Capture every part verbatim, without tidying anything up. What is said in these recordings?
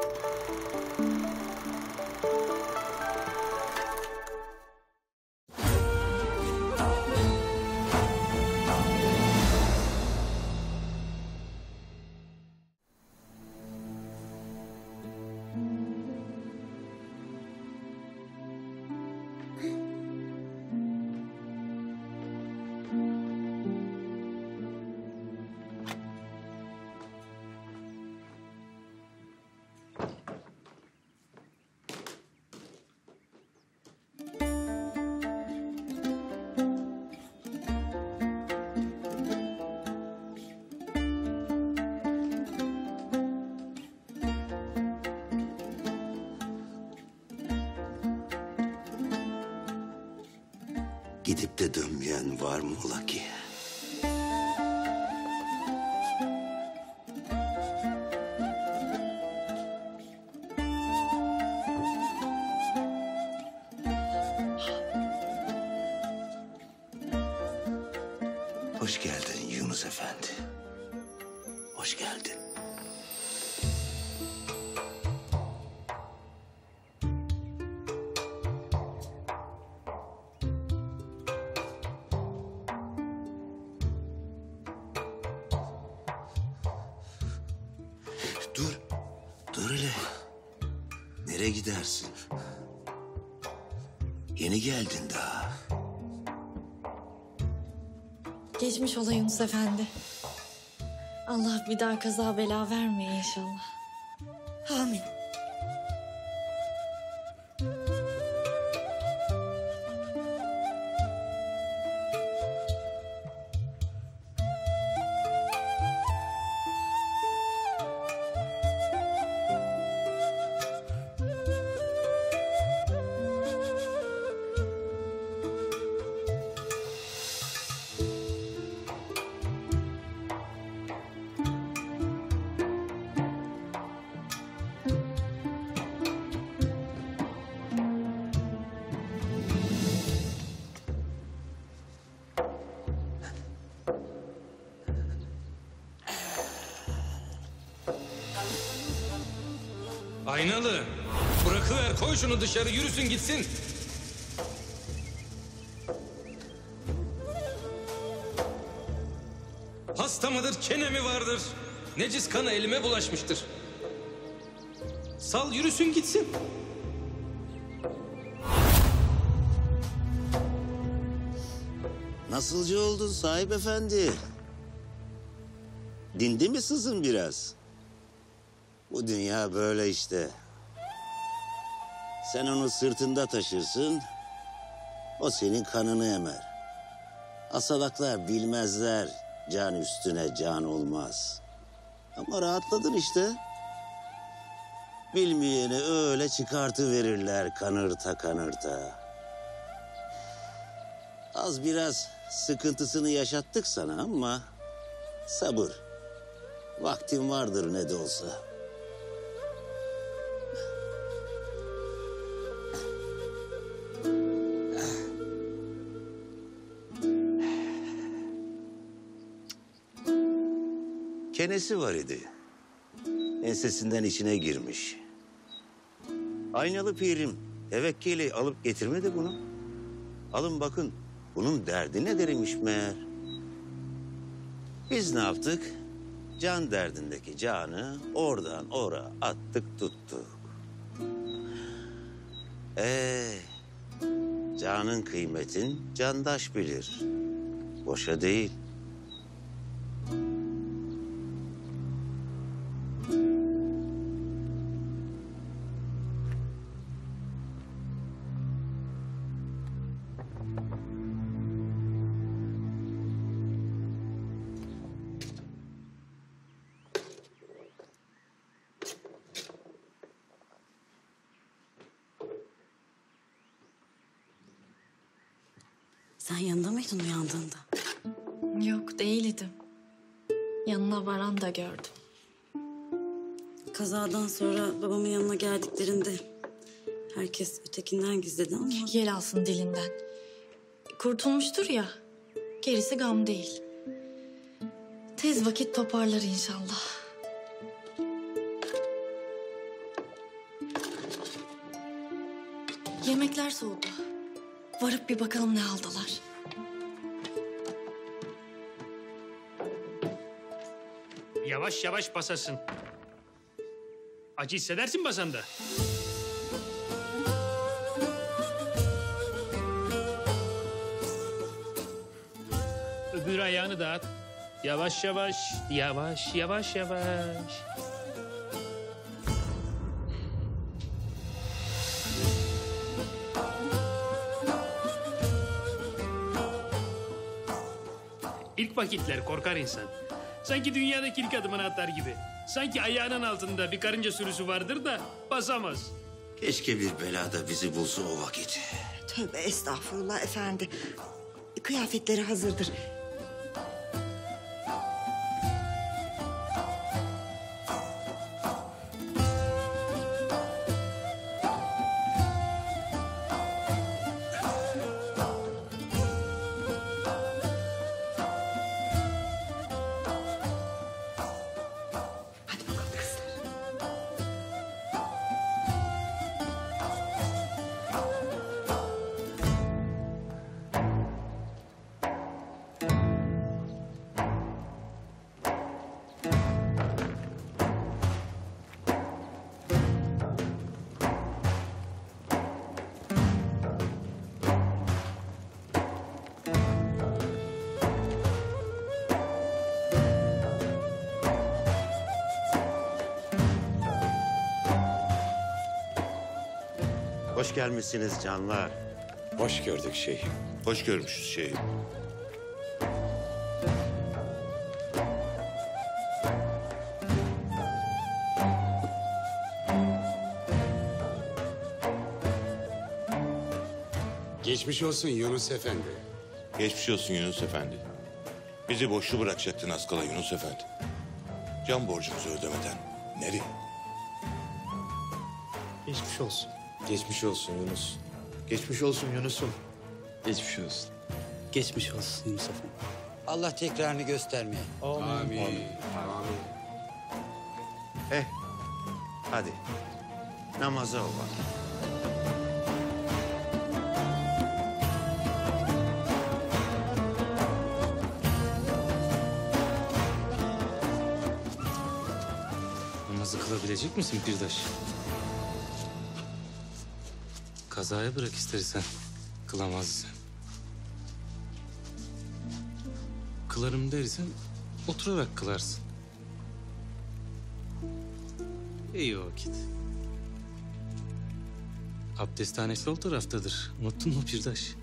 Gidip de dönmeyen var mı ola ki? Hoş geldin Yunus Efendi. Hoş geldin. Dur, dur hele. Nereye gidersin? Yeni geldin daha. Geçmiş ola Yunus Efendi. Allah bir daha kaza bela vermeye inşallah. Amin. Aynalı, bırakıver, koy şunu dışarı, yürüsün gitsin. Hasta mıdır, kene mi vardır? Necis kanı elime bulaşmıştır. Sal yürüsün gitsin. Nasılcı oldun sahip efendi? Dindi mi sızın biraz? Bu dünya böyle işte. Sen onu sırtında taşırsın, o senin kanını emer. Asalaklar bilmezler, can üstüne can olmaz. Ama rahatladın işte. Bilmeyeni öyle çıkartıverirler kanırta kanırta. Az biraz sıkıntısını yaşattık sana ama sabır. Vaktin vardır ne de olsa. Kenesi var idi. Ensesinden içine girmiş. Aynalı pirim tevekkeli alıp getirmedi bunu. Alın bakın bunun derdi ne dermiş meğer. Biz ne yaptık? Can derdindeki canı oradan oraya attık tuttuk. Ee, canın kıymetin candaş bilir. Boşa değil. Sen yanında mıydın uyandığında? Yok değildim. Yanına varan da gördüm. Kazadan sonra babamın yanına geldiklerinde herkes ötekinden gizledi ama... Yel alsın dilinden. Kurtulmuştur ya. Gerisi gam değil. Tez vakit toparlar inşallah. Yemekler soğudu. Varıp bir bakalım ne aldılar. Yavaş yavaş basasın. Acı hissedersin basanda. Öbür ayağını da at. Yavaş yavaş, yavaş yavaş yavaş. İlk vakitler korkar insan. Sanki dünyadaki ilk adımını atar gibi. Sanki ayağının altında bir karınca sürüsü vardır da basamaz. Keşke bir bela da bizi bulsa o vakit. Tövbe estağfurullah efendi. Kıyafetleri hazırdır. Hadi bakalım kızlar. Hoş gelmişsiniz canlar. Hoş gördük şeyhim. Hoş görmüşüz şeyim. Geçmiş olsun Yunus Efendi. Geçmiş olsun Yunus Efendi. Bizi boşlu bırakacaktın az kala Yunus Efendi. Can borcumuzu ödemeden nereye? Geçmiş olsun. Geçmiş olsun Yunus. Geçmiş olsun Yunus'um. Geçmiş olsun. Geçmiş olsun Yunus Efendi. Allah tekrarını göstermeye. Amin. Eh, hadi namaza o vakit. Namazı kılabilecek misin Pirdaş? Kazaya bırak istersen. Kılamazsın. Kılarım dersen oturarak kılarsın. İyi o vakit. Abdesthane sol taraftadır. Unuttun mu Pirdaş?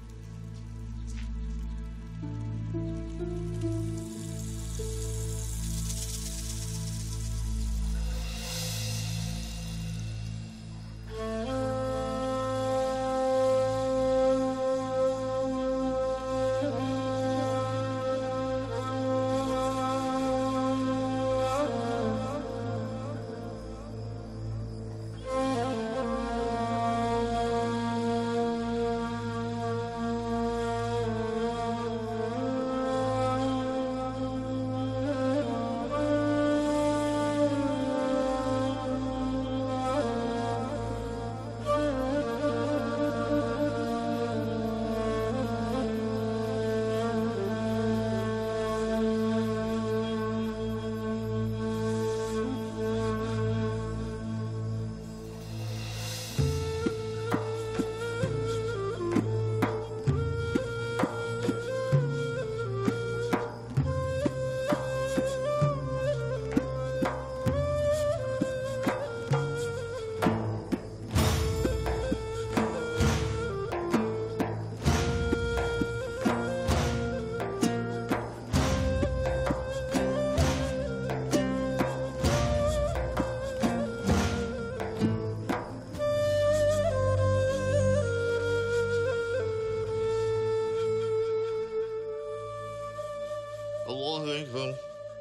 Allahu Ekber.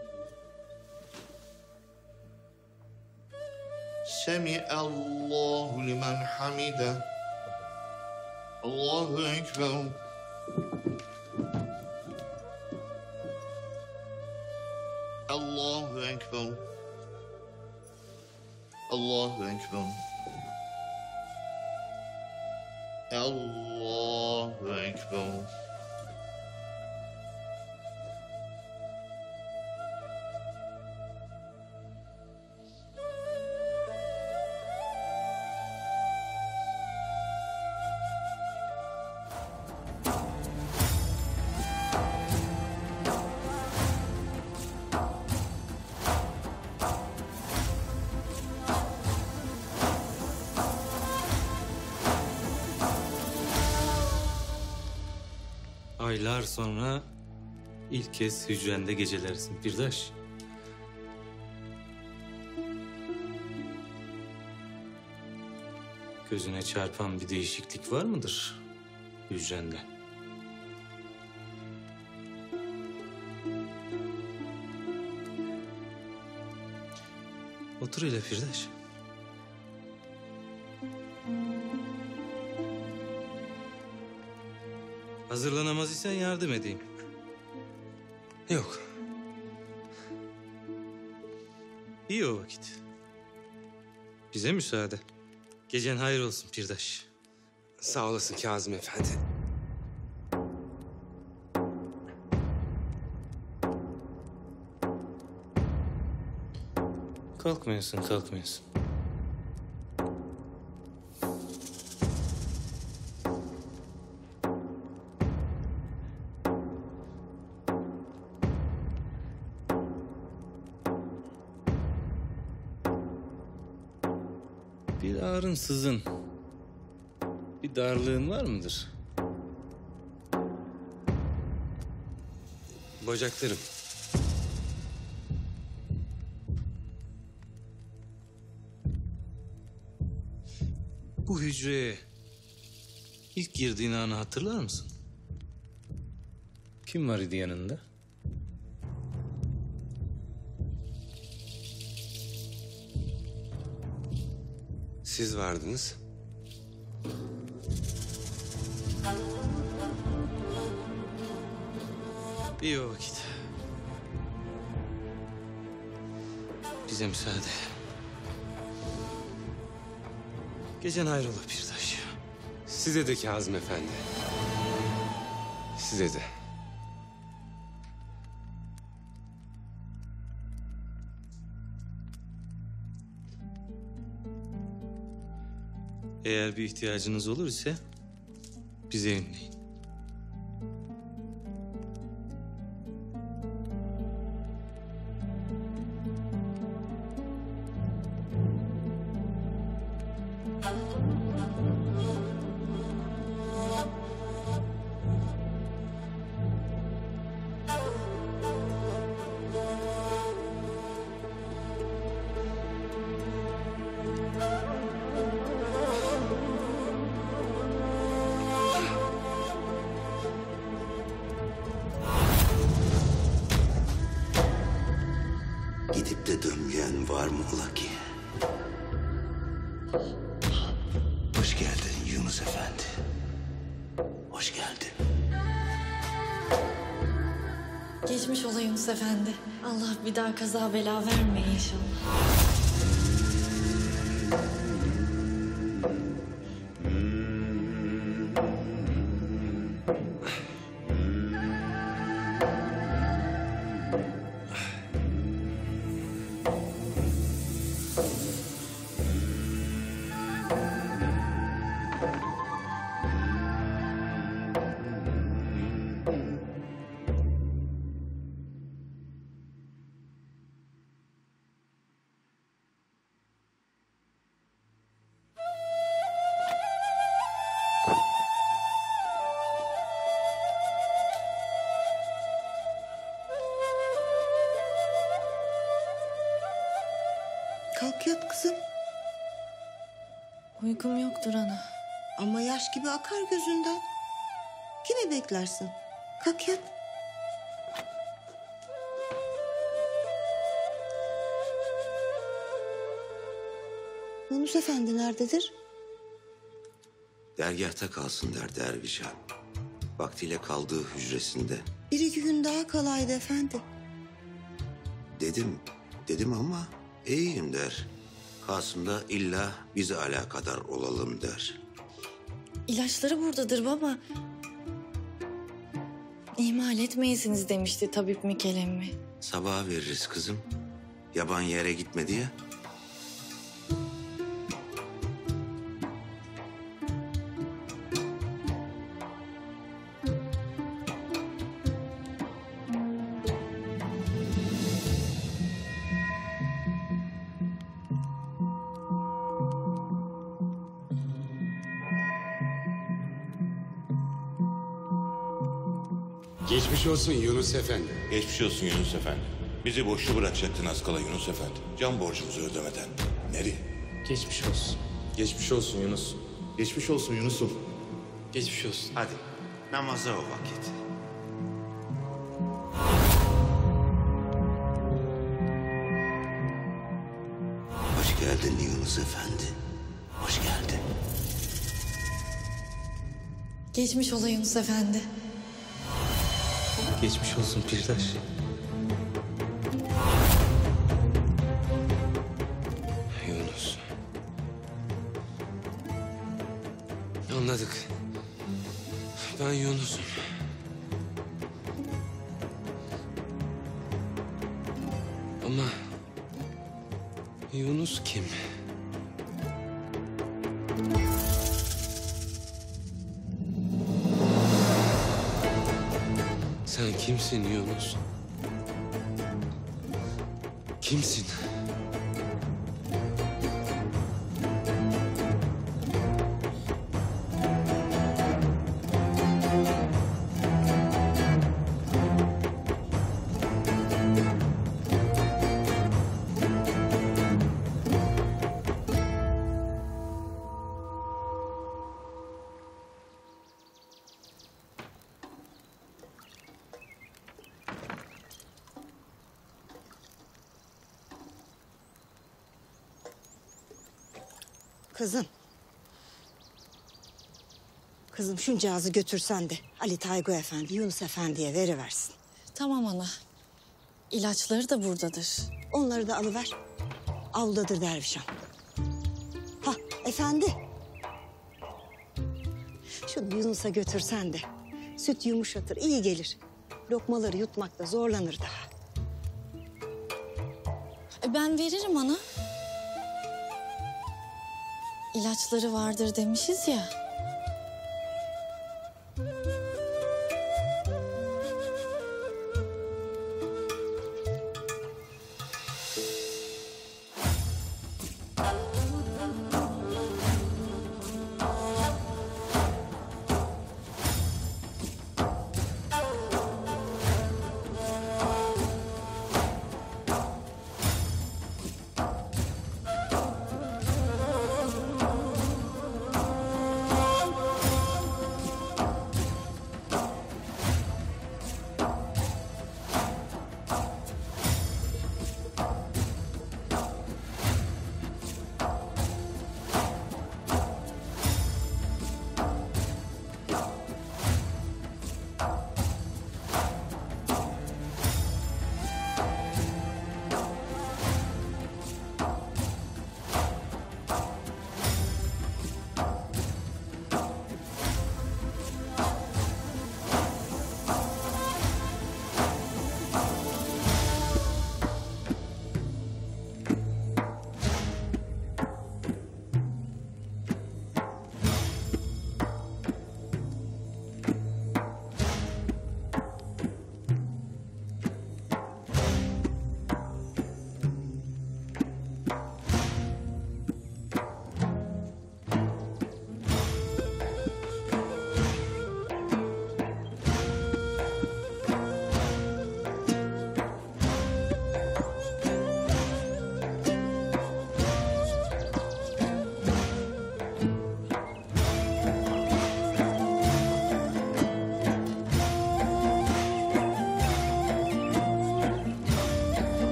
Semi Allahu limen hamide. Allahu Ekber. Allahu Ekber. Allahu Ekber. Allahu Ekber. Aylar sonra ilk kez hücrende gecelersin Pirdaş. Gözüne çarpan bir değişiklik var mıdır hücrende? Otur hele Pirdaş. Hazırlanamaz isen yardım edeyim. Yok. İyi o vakit. Bize müsaade. Gecen hayır olsun Pirdaş. Sağ olasın Kazım Efendi. Kalkmayasın, kalkmayasın. Bir ağrın sızın, bir darlığın var mıdır? Bacaklarım. Bu hücreye ilk girdiğin anı hatırlar mısın? Kim var idi yanında? Siz vardınız. İyi o vakit. Bize müsaade. Gecen hayrola Pirdaş. Size de Kazım Efendi. Size de. Eğer bir ihtiyacınız olur ise bize inleyin. Gidip de dönmeyen var mı ola ki? Hoş geldin Yunus Efendi. Hoş geldin. Geçmiş ola Yunus Efendi. Allah bir daha kaza bela vermeye inşallah. Kalk yat kızım. Uykum yoktur ana. Ama yaş gibi akar gözünden. Kimi beklersin? Kalk yat. Yunus Efendi nerededir? Dergâhta kalsın der derviş han. Vaktiyle kaldığı hücresinde. Bir iki gün daha kalaydı efendi. Dedim, dedim ama iyiyim der. Kasım da illa bize alakadar olalım der. İlaçları buradadır baba. İhmal etmeyesiniz demişti tabip Mikel emmi. Sabaha veririz kızım. Yaban yere gitmedi ya. Geçmiş olsun Yunus Efendi. Geçmiş olsun Yunus Efendi. Bizi boşlu bırakacaktın az kala Yunus Efendi. Can borcumuzu ödemeden. Nereye? Geçmiş olsun. Geçmiş olsun Yunus. Geçmiş olsun Yunus'um. Geçmiş olsun. Hadi namaza o vakit. Hoş geldin Yunus Efendi. Hoş geldin. Geçmiş ola Yunus Efendi. Geçmiş olsun Pirdaş. Yunus. Anladık. Ben Yunus'um. Ama Yunus kim? Sen kimsin Yunus? Kimsin? Kızım. Kızım şuncağızı götürsen de Ali Taygu Efendi, Yunus Efendi'ye veriversin. Tamam ana. İlaçları da buradadır. Onları da alıver. Avludadır Dervişan. Ha efendi. Şunu Yunus'a götürsen de süt yumuşatır, iyi gelir. Lokmaları yutmakta zorlanır daha. E, ben veririm ana. İlaçları vardır demişiz ya.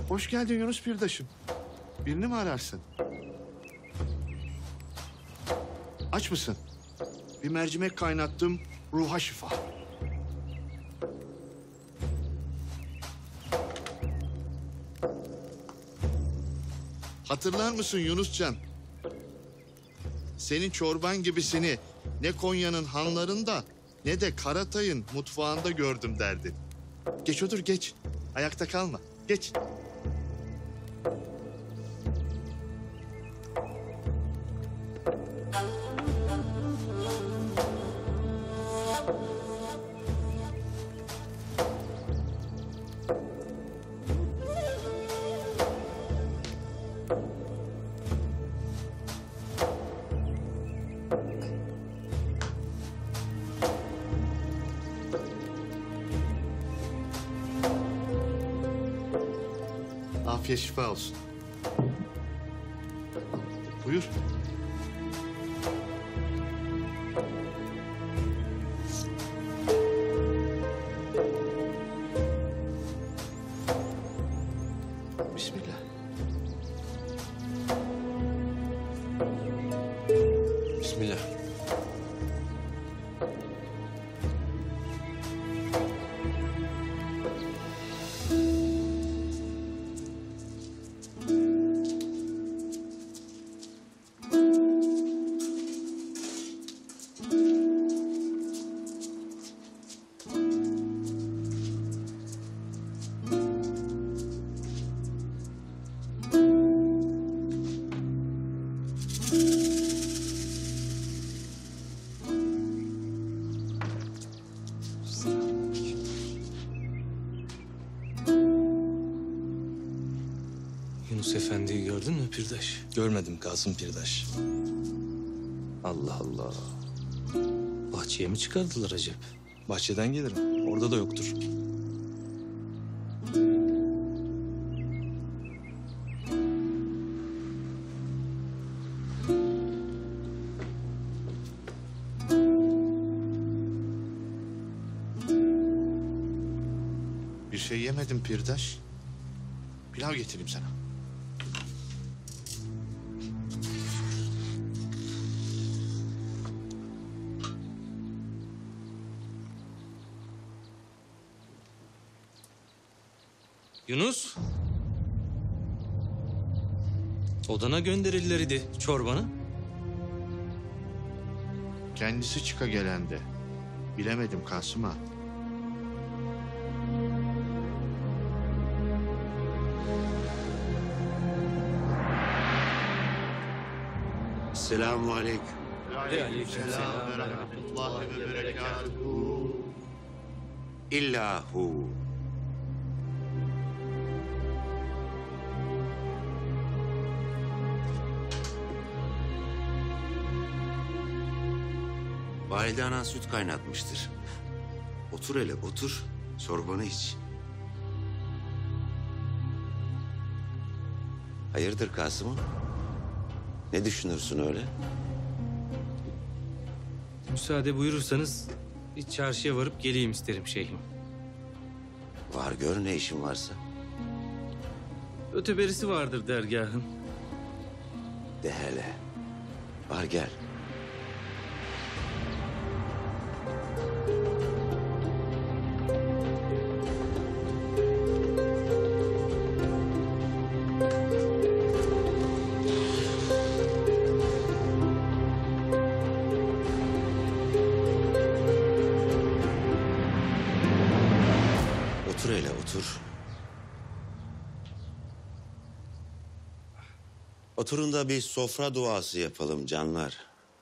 Hoş geldin Yunus Pirdaş'ım. Birini mi ararsın? Aç mısın? Bir mercimek kaynattım, ruha şifa. Hatırlar mısın Yunuscan? Senin çorban gibisini ne Konya'nın hanlarında ne de Karatay'ın mutfağında gördüm derdin. Geç otur geç. Ayakta kalma. Geç. Afiyet şifa olsun. Buyur. Bismillah. Bismillah. Yunus Efendi'yi gördün mü Pirdaş? Görmedim Kasım Pirdaş. Allah Allah. Bahçeye mi çıkardılar acaba? Bahçeden gelirim. Orada da yoktur. Bir şey yemedim Pirdaş. Pilav getireyim sana. Yunus. Odana gönderirler idi çorbanı. Kendisi çıka gelende. Bilemedim Kasım ağa. Selamun aleyküm. Aleykümselam ve rahmetullahi ve berekatuhu. İllahu. Valide anan süt kaynatmıştır. Otur hele otur. Çorbanı iç. Hayırdır Kasım'ım? Ne düşünürsün öyle? Müsaade buyurursanız bir çarşıya varıp geleyim isterim şeyhim. Var gör ne işin varsa. Öteberisi vardır dergahın. De hele. Var gel. Otur hele otur. Oturun da bir sofra duası yapalım canlar.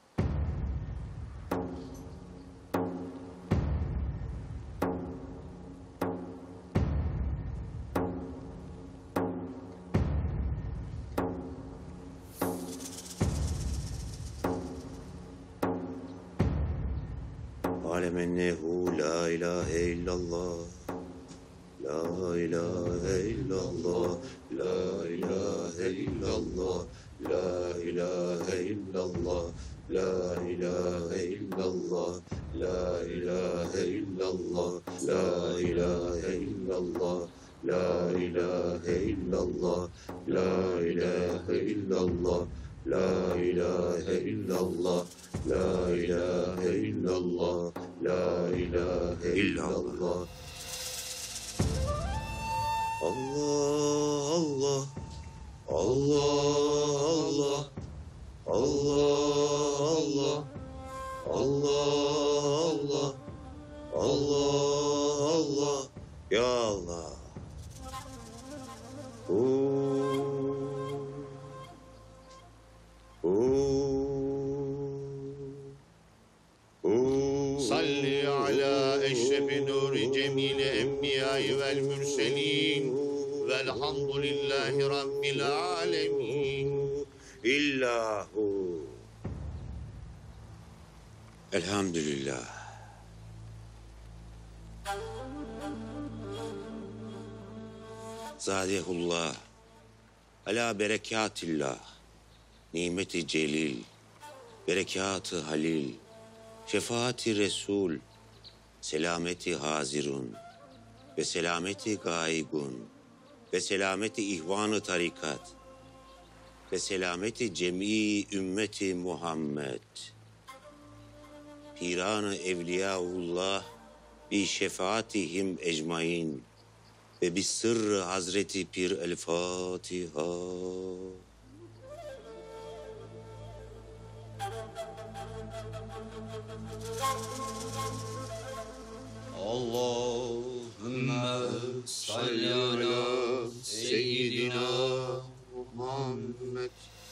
Alemennehu la ilahe illallah. La ilahe illallah, la ilahe illallah, la ilahe illallah, la ilahe illallah, la ilahe illallah, la ilahe illallah, La ilahe illallah, la ilahe illallah, la ilahe illallah, la ilahe illallah, la ilahe illallah. Allah, Allah, Allah, Allah, Allah, Allah, Allah, Allah, Allah, ya Allah. Oo. Oo. Salli ala eşrefi nuri cemili enbiyayı vel mürselin velhamdülillahi rabbil alemin. İllahu. Elhamdülillah. Zadehullah. Ala berekatillah. Nimeti celil. Berekatı halil. Şefaati resul. Selameti hazirun. Ve selameti gaygun. Ve selameti ihvanı tarikat. Ve selameti cem'i ümmeti Muhammed. Piran-ı evliyaullah bi şefaatihim ecmain ve bi sırrı Hazreti Pir el Fatiha. Allahümme salli ala seyyidina Muhammed.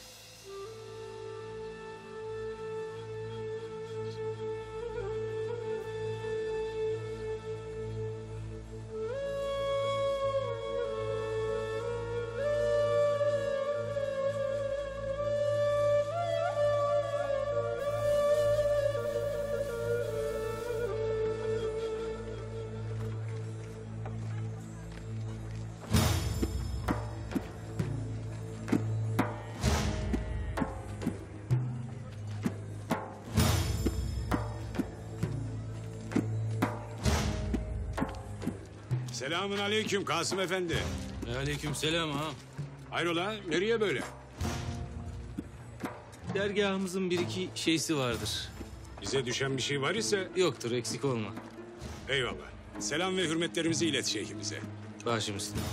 Selamun aleyküm Kasım Efendi. Aleyküm selam ha. Hayrola, nereye böyle? Dergahımızın bir iki şeysi vardır. Bize düşen bir şey var ise... Yoktur, eksik olma. Eyvallah. Selam ve hürmetlerimizi ilet şeyhimize. Başım üstüne.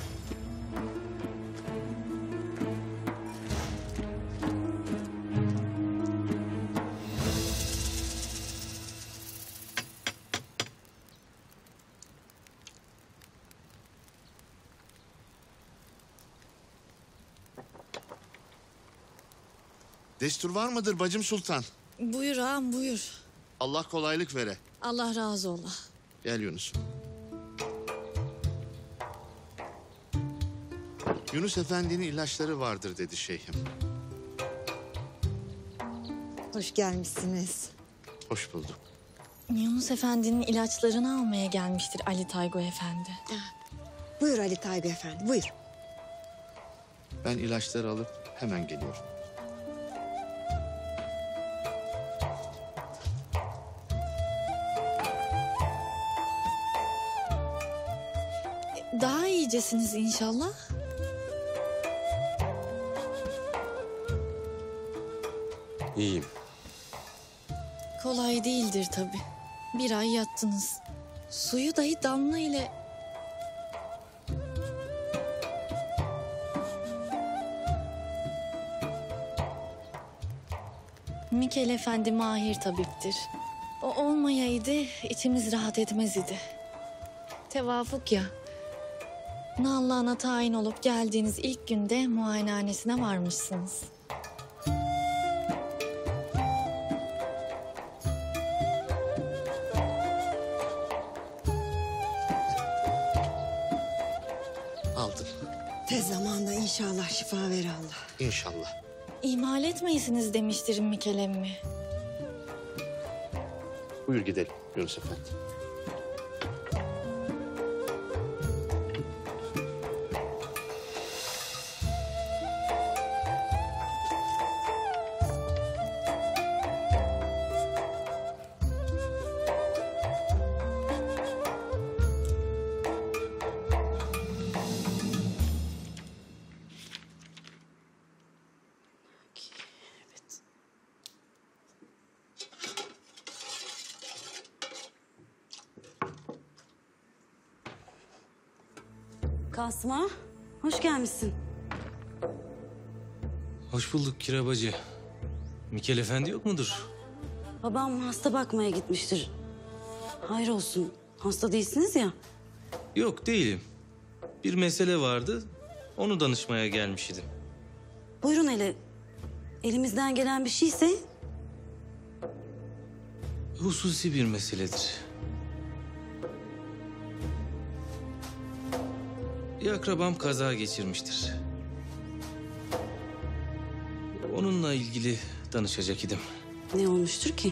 Destur var mıdır bacım sultan? Buyur ağam buyur. Allah kolaylık vere. Allah razı ola. Gel Yunus. Yunus Efendi'nin ilaçları vardır dedi şeyhim. Hoş gelmişsiniz. Hoş bulduk. Yunus Efendi'nin ilaçlarını almaya gelmiştir Ali Taygo Efendi. Buyur Ali Taygo Efendi, buyur. Ben ilaçları alıp hemen geliyorum. Daha iyicesiniz inşallah. İyiyim. Kolay değildir tabii. Bir ay yattınız. Suyu dahi damla ile... Mikel Efendi mahir tabiptir. O olmayaydı içimiz rahat etmez idi. Tevafuk ya. Nallıhan'a tayin olup geldiğiniz ilk günde muayenehanesine varmışsınız. Aldım. Tez zamanda inşallah şifa ver Allah. İnşallah. İhmal etmeyesiniz demiştir Mikel emmi. Buyur gidelim Yunus Efendi. Kasım ağa, hoş gelmişsin. Hoş bulduk Kirabacı. Mikel Efendi yok mudur? Babam hasta bakmaya gitmiştir. Hayır olsun, hasta değilsiniz ya. Yok değilim. Bir mesele vardı. Onu danışmaya gelmiş idim. Buyurun hele. Elimizden gelen bir şeyse... Hususi bir meseledir. Bir akrabam kaza geçirmiştir. Onunla ilgili danışacak idim. Ne olmuştur ki?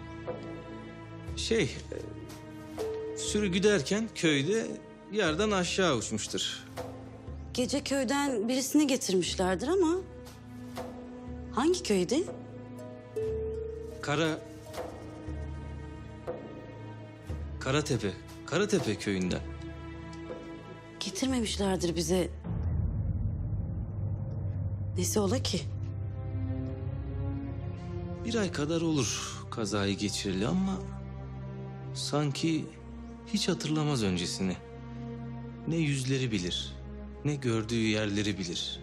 Şey, sürü giderken köyde yerden aşağı uçmuştur. Gece köyden birisini getirmişlerdir ama... Hangi köyde? Kara... Karatepe, Karatepe köyünden. Getirmemişlerdir bize. Nesi ola ki? Bir ay kadar olur kazayı geçirili ama... Sanki hiç hatırlamaz öncesini. Ne yüzleri bilir, ne gördüğü yerleri bilir.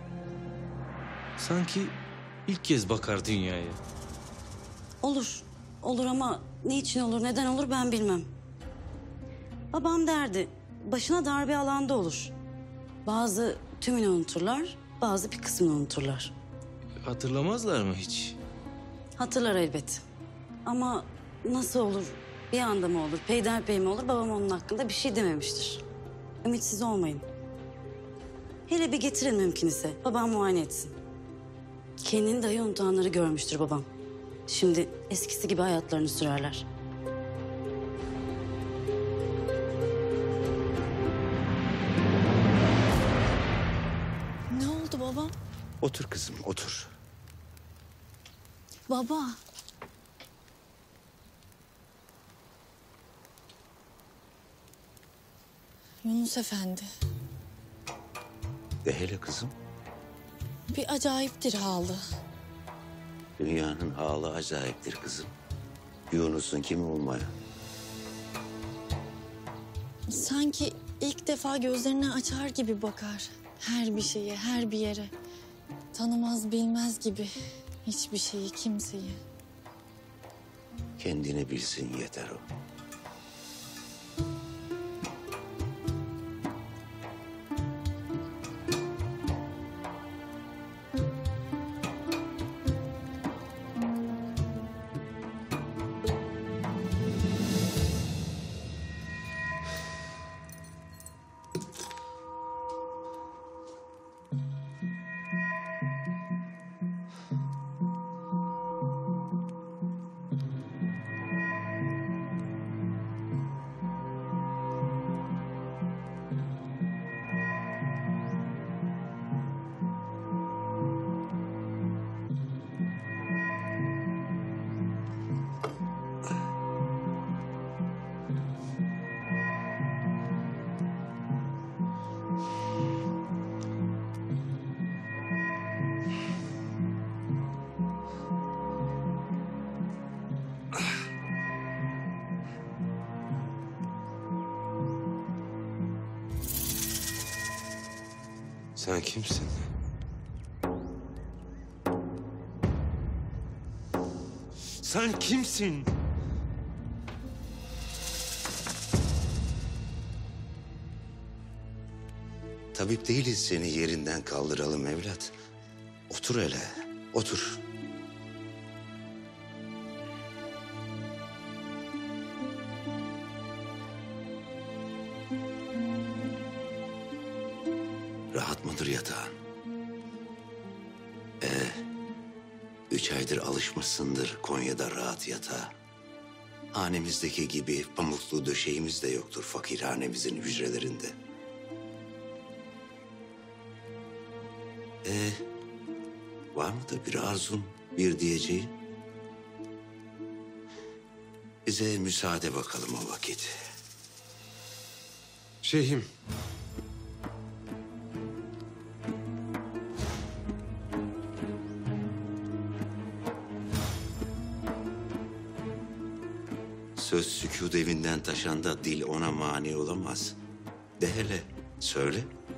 Sanki ilk kez bakar dünyaya. Olur, olur ama niçin olur, neden olur ben bilmem. Babam derdi, başına darbe alanda olur. Bazı tümünü unuturlar, bazı bir kısmını unuturlar. Hatırlamazlar mı hiç? Hatırlar elbet. Ama nasıl olur, bir anda mı olur, peyderpey mi olur, babam onun hakkında bir şey dememiştir. Ümitsiz olmayın. Hele bir getirin mümkün ise, babam muayene etsin. Kendini dahi unutanları görmüştür babam. Şimdi eskisi gibi hayatlarını sürerler. Ne oldu baba? Otur kızım, otur. Baba. Yunus Efendi. De hele kızım. Bir acayiptir halı. Dünyanın hali acayiptir kızım. Yunus'un kimi olmaya? Sanki ilk defa gözlerini açar gibi bakar. Her bir şeye, her bir yere. Tanımaz, bilmez gibi. Hiçbir şeyi, kimseyi. Kendini bilsin yeter o. Sen kimsin? Sen kimsin? Tabip değiliz, seni yerinden kaldıralım evlat. Otur hele, otur. Rahat mıdır yatağın? Ee, üç aydır alışmışsındır Konya'da rahat yatağa. Hanemizdeki gibi pamuklu döşeğimiz de yoktur fakirhanemizin hücrelerinde. Ee, var mıdır bir arzun, bir diyeceğin? Bize müsaade bakalım o vakit. Şeyhim. Söz sükût evinden taşan da dil ona mani olamaz. De hele Söyle.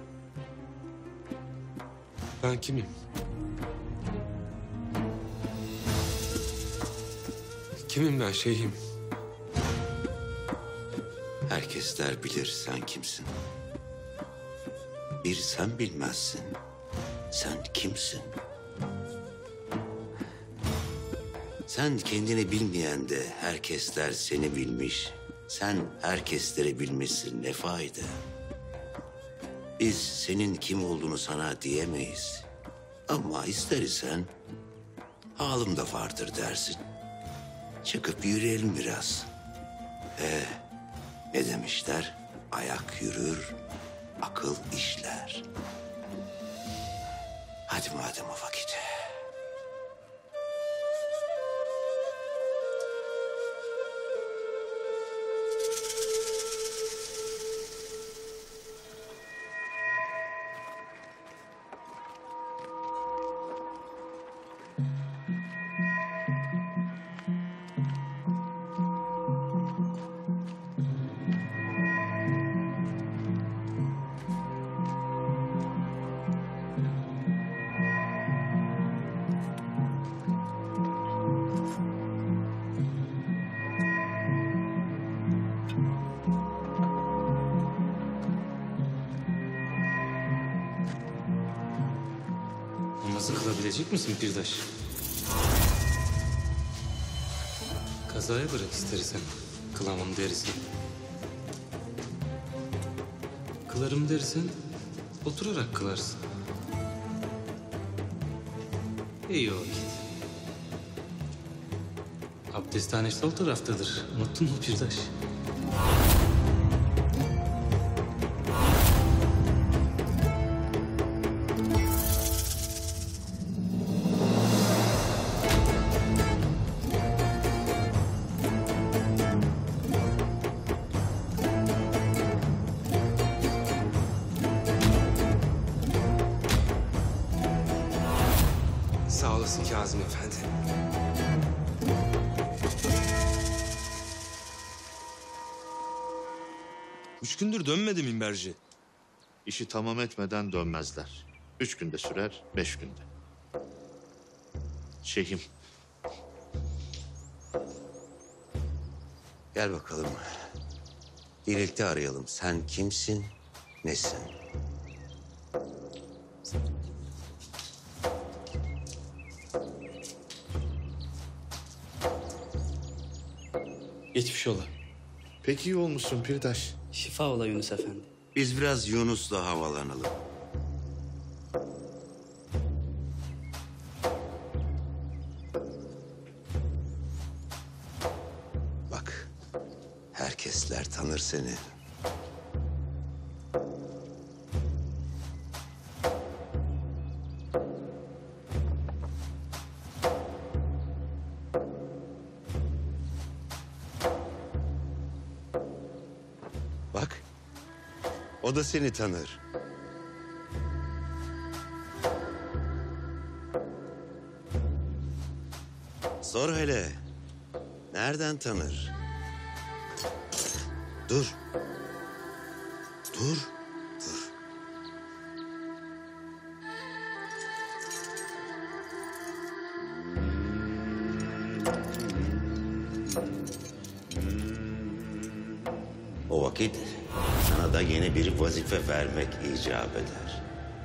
Ben kimim? Kimim ben şeyhim? Herkesler bilir sen kimsin. Bir sen bilmezsin. Sen kimsin? Sen kendini bilmeyen de herkesler seni bilmiş. Sen herkesleri bilmişsin, ne fayda? Biz senin kim olduğunu sana diyemeyiz. Ama ister isen halım da vardır dersin. Çıkıp yürüyelim biraz. Ee, ne demişler? Ayak yürür, akıl işler. Hadi madem o vakit. Namazı kılabilecek misin Pirdaş? Kazaya bırak istersen. Kılamam dersen. Kılarım dersen oturarak kılarsın. İyi o vakit. Abdesthane sol taraftadır. Unuttun mu Pirdaş? Sağ olasın Kazım Efendi. Üç gündür dönmedi minberci. İşi tamam etmeden dönmezler. Üç günde sürer, beş günde. Şeyhim. Gel bakalım. Birlikte arayalım. Sen kimsin, nesin? Geçmiş ola. Pek iyi olmuşsun Pirdaş. Şifa ola Yunus Efendi. Biz biraz Yunus'la havalanalım. Bak, herkesler tanır seni. Bak, o da seni tanır. Sor hele, nereden tanır? Dur. Dur, dur. O vakit sana da yeni bir vazife vermek icap eder.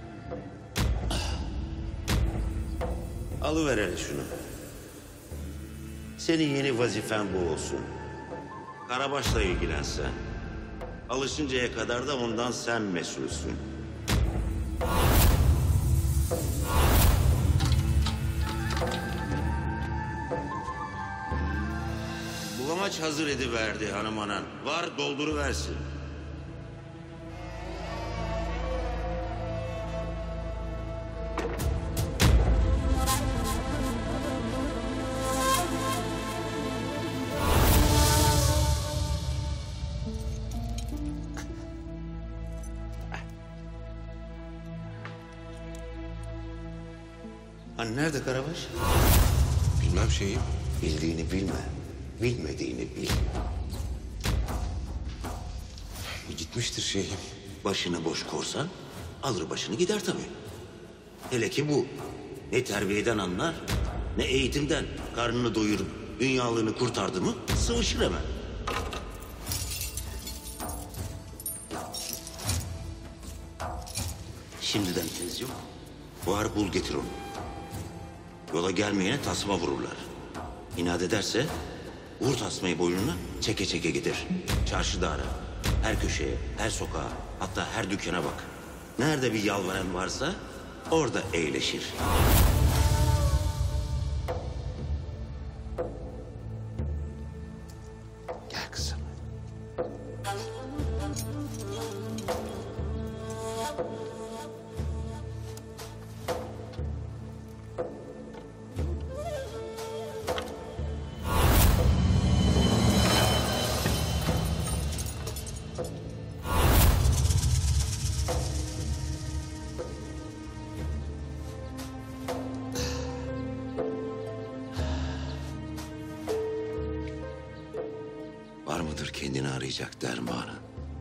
Alıver hele şunu. Senin yeni vazifen bu olsun. Karabaş'la ilgilensen. Alışıncaya kadar da ondan sen mesulsün. Bulamaç hazır ediverdi hanım anan. Var dolduruversin. Hani nerede Karabaş? Bilmem şeyim. Bildiğini bilme. Bilmediğini bil. Gitmiştir şeyim. Başını boş korsan alır başını gider tabii. Hele ki bu. Ne terbiyeden anlar, ne eğitimden. Karnını doyurup dünyalığını kurtardı mı sıvışır hemen. Şimdiden tez yok. Var bul getir onu. Yola gelmeyene tasma vururlar. İnat ederse vur tasmayı boynuna, çeke çeke gider. Çarşıda ara. Her köşeye, her sokağa, hatta her dükkana bak. Nerede bir yalvaran varsa orada eğleşir. Gel kızım. Var mıdır kendini arayacak dermanı?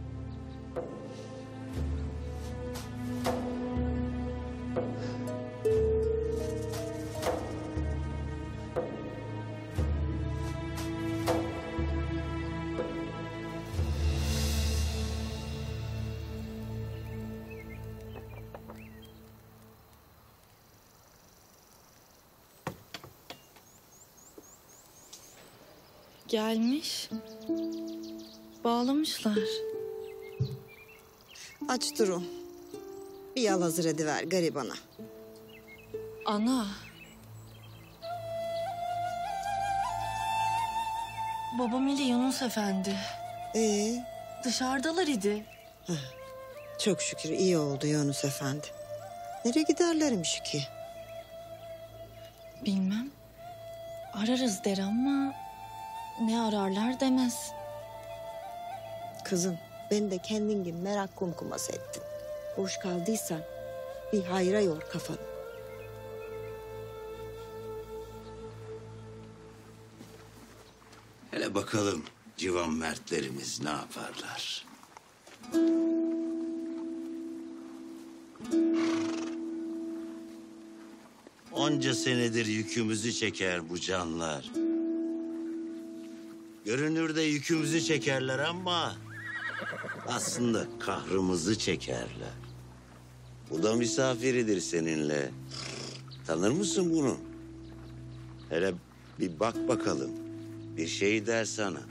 Gelmiş. Bağlamışlar. Aç Duru. Bir yal hazır ediver garibana. Ana. Babam ile Yunus Efendi. Ee, Dışarıdalar idi. çok şükür iyi oldu Yunus Efendi. Nereye giderlermiş ki? Bilmem. Ararız der ama ne ararlar demez. Kızım, beni de kendin gibi merak kumkuması ettin. Boş kaldıysan bir hayra yor kafanı. Hele bakalım civan mertlerimiz ne yaparlar? Onca senedir yükümüzü çeker bu canlar. Görünürde yükümüzü çekerler ama aslında kahrımızı çekerler. Bu da misafiridir seninle. Tanır mısın bunu? Hele bir bak bakalım. Bir şey der sana.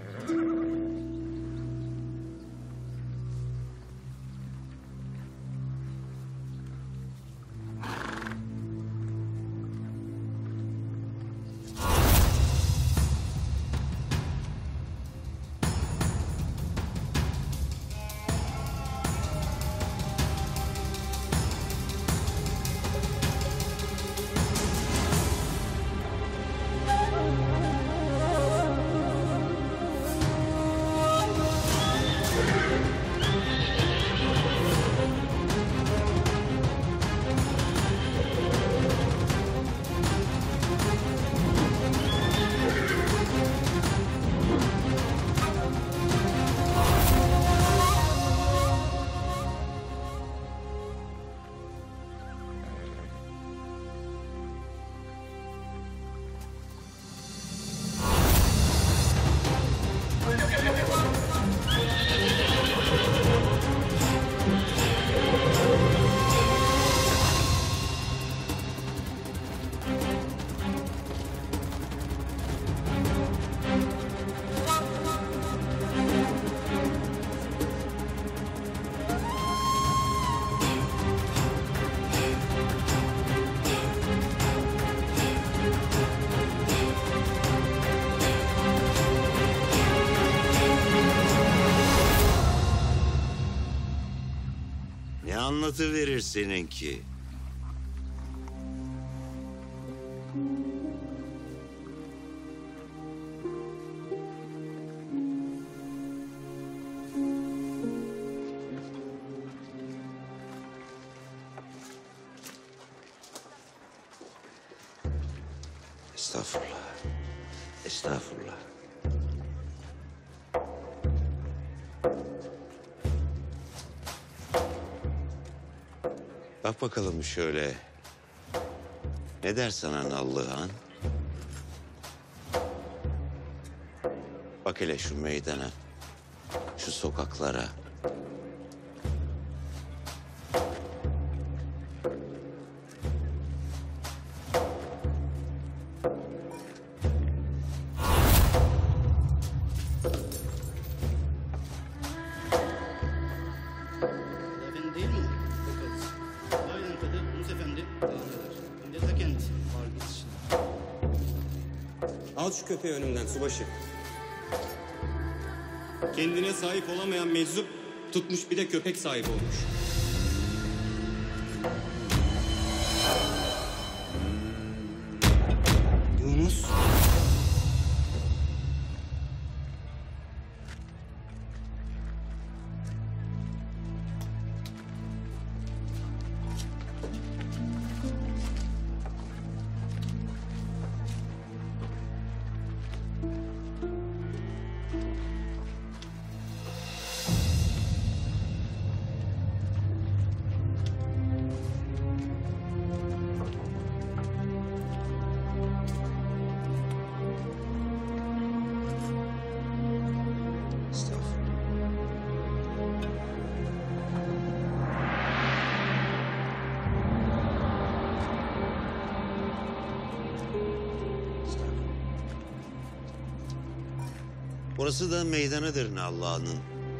Ne anlatıverir seninki? Estağfurullah. Estağfurullah. Bak bakalım şöyle. Ne der sana Nallıhan? Bak hele şu meydana, şu sokaklara. Efendim değil mi? Bakarız. Aynen tadı Yunus Efendi devam eder. Şimdi de ta kendisi. Var gitsin. Al şu köpeği önümden subaşı. Kendine sahip olamayan meczup tutmuş bir de köpek sahibi olmuş. Yunus. Burası da meydanıdır Nallıhan'ın.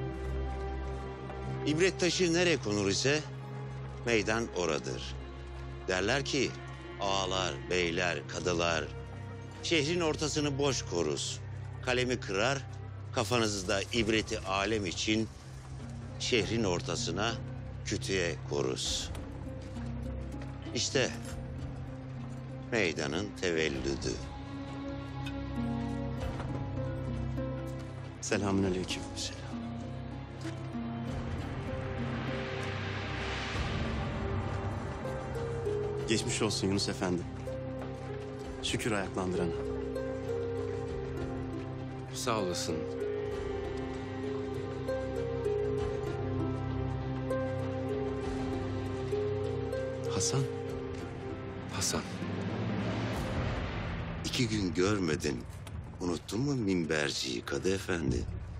İbret taşı nereye konur ise meydan oradır. Derler ki ağalar, beyler, kadılar şehrin ortasını boş koruz. Kalemi kırar, kafanızda ibreti alem için şehrin ortasına kütüye koruz. İşte meydanın tevellüdü. Selamünaleyküm. Selam. Geçmiş olsun Yunus Efendi. Şükür ayaklandırana. Sağ olasın. Hasan. Hasan. İki gün görmedin. Unuttun mu minberciyi Kadı Efendi?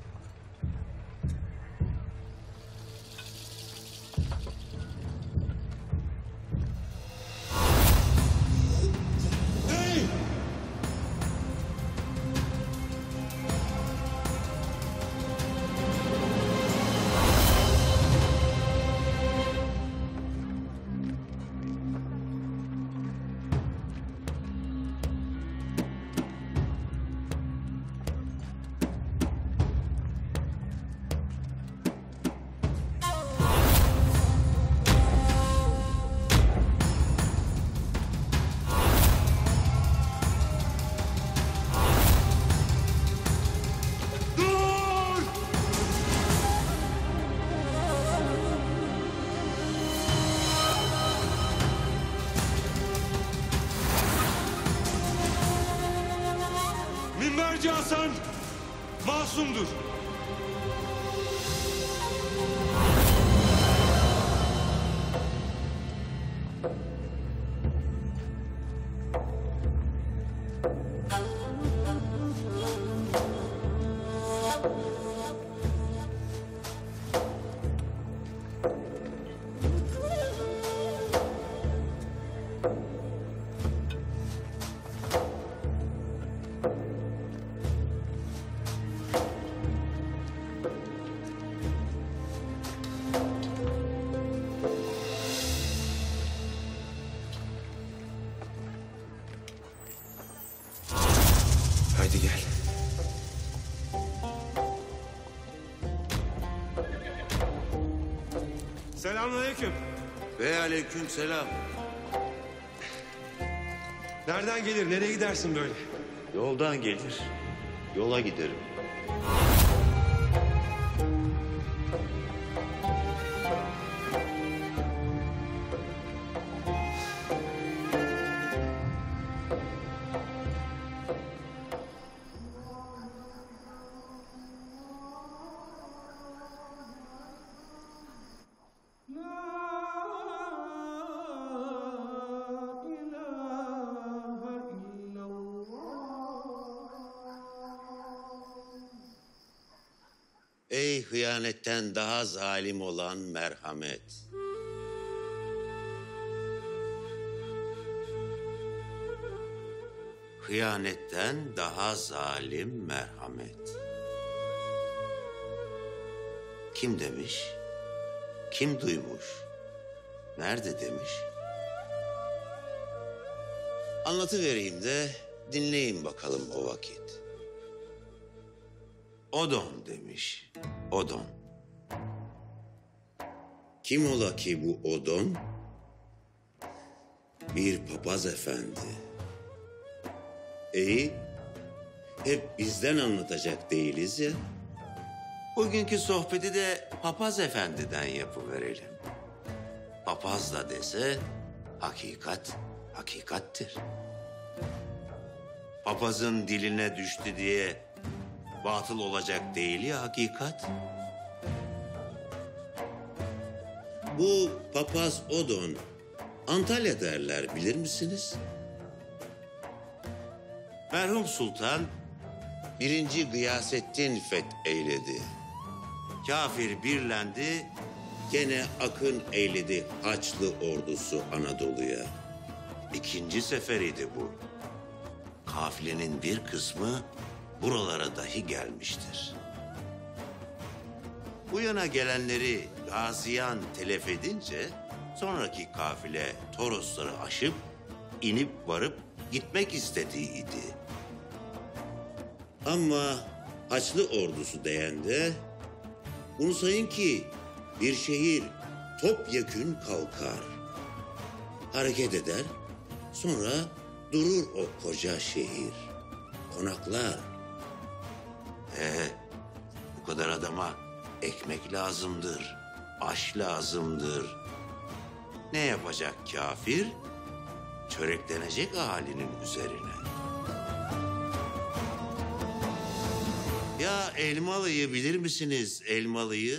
Minberci Hasan masumdur. Haydi gel. Selamünaleyküm. Ve aleyküm selam. Nereden gelir, nereye gidersin böyle? Yoldan gelir. Yola giderim. Ey hıyanetten daha zalim olan merhamet. Hıyanetten daha zalim merhamet. Kim demiş? Kim duymuş? Nerede demiş? Anlatıvereyim de dinleyin bakalım o vakit. Odon demiş, Odon. Kim ola ki bu Odon? Bir papaz efendi. İyi, hep bizden anlatacak değiliz ya. Bugünkü sohbeti de papaz efendiden yapıverelim. Papaz da dese hakikat hakikattir. Papazın diline düştü diye batıl olacak değil ya hakikat. Bu papaz Odon Antalya derler, bilir misiniz? Merhum Sultan birinci Gıyasettin fetheyledi. Kafir birlendi, gene akın eyledi Haçlı ordusu Anadolu'ya. İkinci seferiydi bu. Kafilenin bir kısmı buralara dahi gelmiştir. Bu yana gelenleri Gaziyan telef edince sonraki kafile Torosları aşıp inip varıp gitmek istediğiydi. Ama Haçlı ordusu deyende bunu sayın ki bir şehir topyekün kalkar. Hareket eder, sonra durur o koca şehir. Konaklar. Ee, bu kadar adama ekmek lazımdır, aş lazımdır. Ne yapacak kafir? Çöreklenecek ahalinin üzerine. Ya Elmalı'yı bilir misiniz, Elmalı'yı?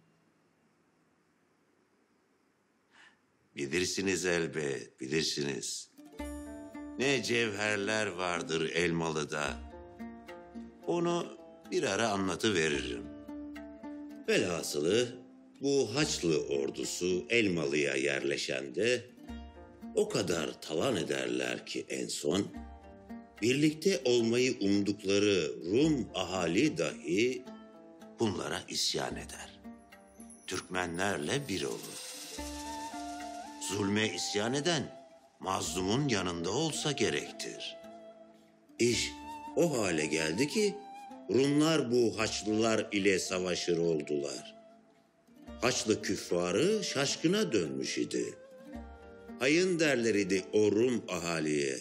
Bilirsiniz elbet, bilirsiniz. Ne cevherler vardır Elmalı'da. Onu bir ara anlatıveririm. Velhasılı bu Haçlı ordusu Elmalı'ya yerleşende o kadar talan ederler ki en son birlikte olmayı umdukları Rum ahali dahi bunlara isyan eder. Türkmenlerle bir olur. Zulme isyan eden mazlumun yanında olsa gerektir. İş o hale geldi ki Rumlar bu Haçlılar ile savaşır oldular. Haçlı küffarı şaşkına dönmüş idi. Hayın derler idi o Rum ahaliye.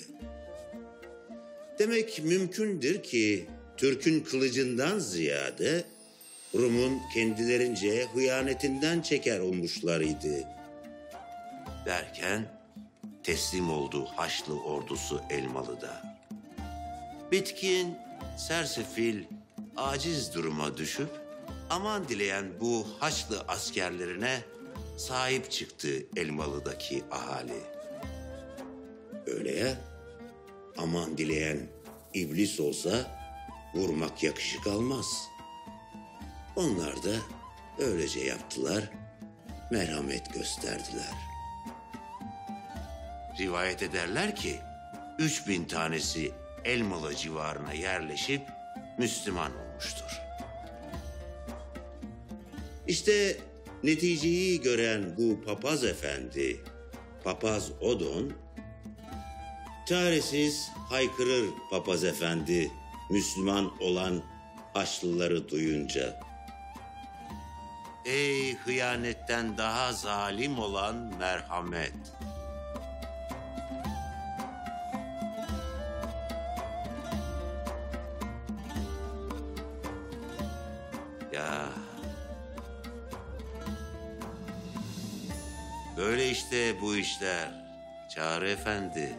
Demek mümkündür ki Türk'ün kılıcından ziyade Rum'un kendilerince hıyanetinden çeker olmuşlar idi. Derken teslim oldu Haçlı ordusu Elmalı'da. Bitkin, sersefil, aciz duruma düşüp aman dileyen bu Haçlı askerlerine sahip çıktı Elmalı'daki ahali. Öyle ya, aman dileyen iblis olsa vurmak yakışık almaz. Onlar da öylece yaptılar, merhamet gösterdiler. Rivayet ederler ki üç bin tanesi Elmalı civarına yerleşip Müslüman olmuştur. İşte neticeyi gören bu papaz efendi, papaz Odon, çaresiz haykırır papaz efendi Müslüman olan Haçlıları duyunca. Ey hıyanetten daha zalim olan merhamet! Ya böyle işte bu işler Çağrı Efendi.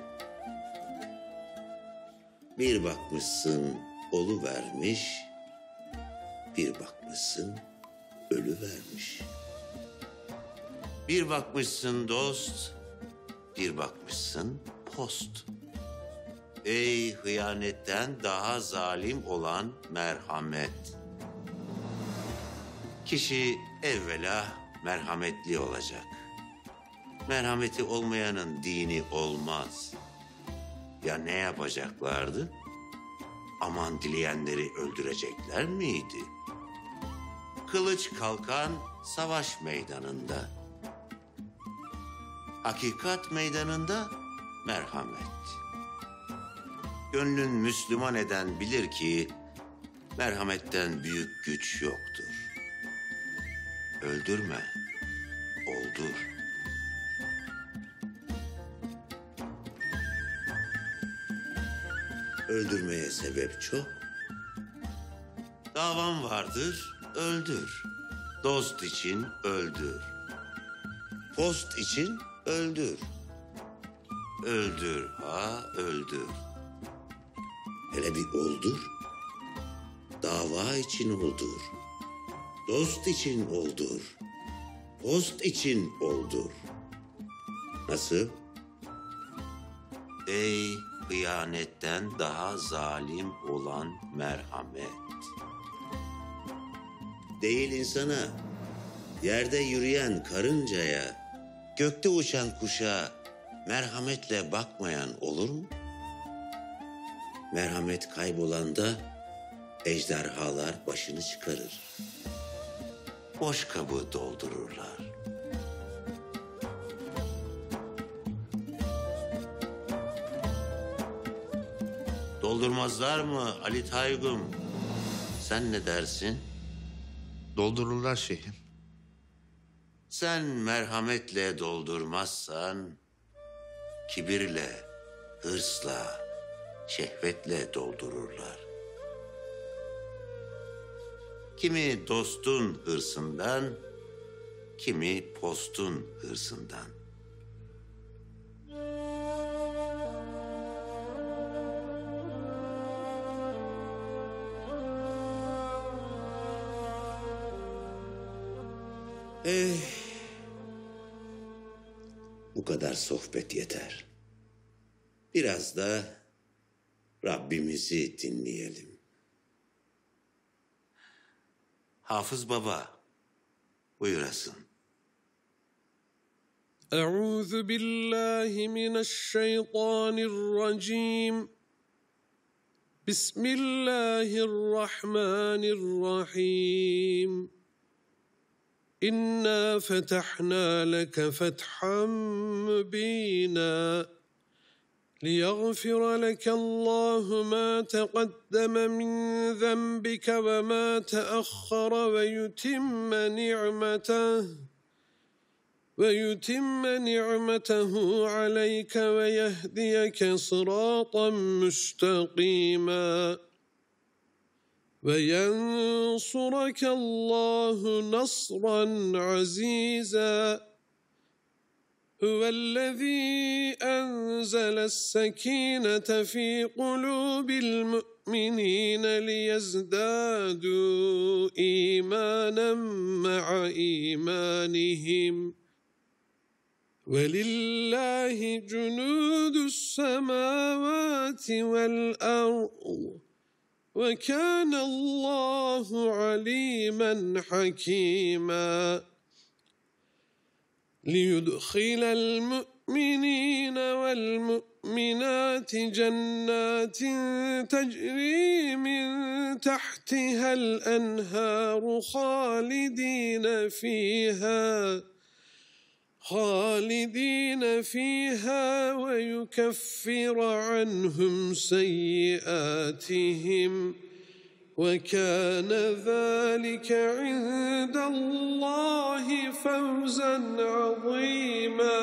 Bir bakmışsın oluvermiş, bir bakmışsın ölüvermiş. Bir bakmışsın dost, bir bakmışsın post. Ey hıyanetten daha zalim olan merhamet! Kişi evvela merhametli olacak. Merhameti olmayanın dini olmaz. Ya ne yapacaklardı? Aman dileyenleri öldürecekler miydi? Kılıç kalkan savaş meydanında. Hakikat meydanında merhamet. Gönlün Müslüman eden bilir ki merhametten büyük güç yoktur. Öldürme, oldur. Öldürmeye sebep çok. Davan vardır, öldür. Dost için öldür. Post için öldür. Öldür ha öldür. Hele bir oldur. Dava için oldur. Dost için oldur. Post için oldur. Nasıl? Ey hıyanetten daha zalim olan merhamet. Değil insana, yerde yürüyen karıncaya, gökte uçan kuşa merhametle bakmayan olur mu? Merhamet kaybolanda ejderhalar başını çıkarır. Boş kabı doldururlar. Doldurmazlar mı Ali Taygum? Sen ne dersin? Doldururlar şeyhim. Sen merhametle doldurmazsan kibirle, hırsla, şehvetle doldururlar. Kimi dostun hırsından, kimi postun hırsından. Eh, bu kadar sohbet yeter. Biraz da Rabbimizi dinleyelim. Hafız Baba, buyurasın. Euzu billahi mineşşeytanirracim. Bismillahirrahmanirrahim. İnna fetahna leke fethan mübina. ليغفر لك الله ما تقدم من ذنبك وما تأخر ويتم نعمته ويتم نعمته عليك ويهديك صراطا مستقيما وينصرك الله نصرا عزيزا هو الذي أنزل السكينة في قلوب المؤمنين ليزدادوا إيمانا مع إيمانهم ولله جنود السماوات والأرض وكان الله عليما حكيما ليدخل المؤمنين والمؤمنات جنات تجري من تحتها الأنهار خالدين فيها خالدين فيها ويكفر عنهم سيئاتهم وكان ذلك عند الله فوزا عظيما.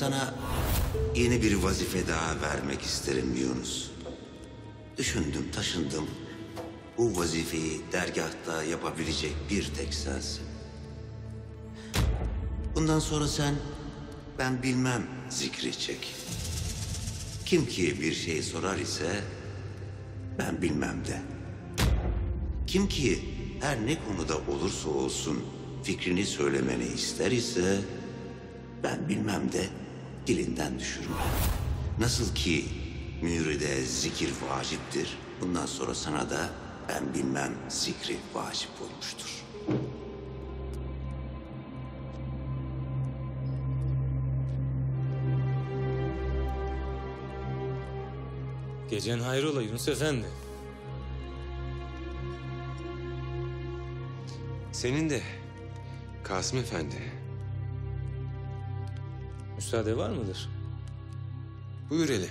sana yeni bir vazife daha vermek isterim Yunus. Düşündüm, taşındım. Bu vazifeyi dergahta yapabilecek bir tek sensin. Bundan sonra sen ben bilmem zikri çek. Kim ki bir şey sorar ise ben bilmem de. Kim ki her ne konuda olursa olsun fikrini söylemeni ister ise ben bilmem de dilinden düşürme. Nasıl ki müride zikir vaciptir, bundan sonra sana da ben bilmem zikri vacip olmuştur. Gecen hayrola Yunus Efendi. Senin de Kasım Efendi. Müsaade var mıdır? Buyur hele.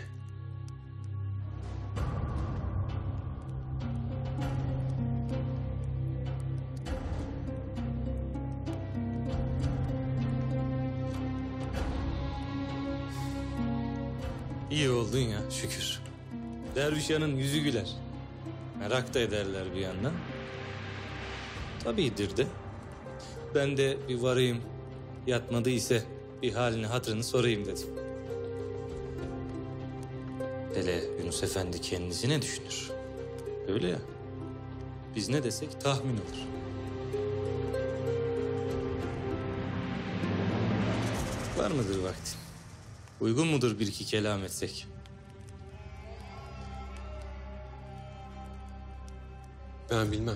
İyi oldun ya şükür. Dervişanın yüzü güler. Merak da ederler bir yandan. Tabiidir de. Ben de bir varayım, yatmadı ise bir halini hatırını sorayım dedim. Hele Yunus Efendi kendisi ne düşünür? Öyle ya. Biz ne desek tahmin olur. Var mıdır vaktin? Uygun mudur bir iki kelam etsek? Ben bilmem.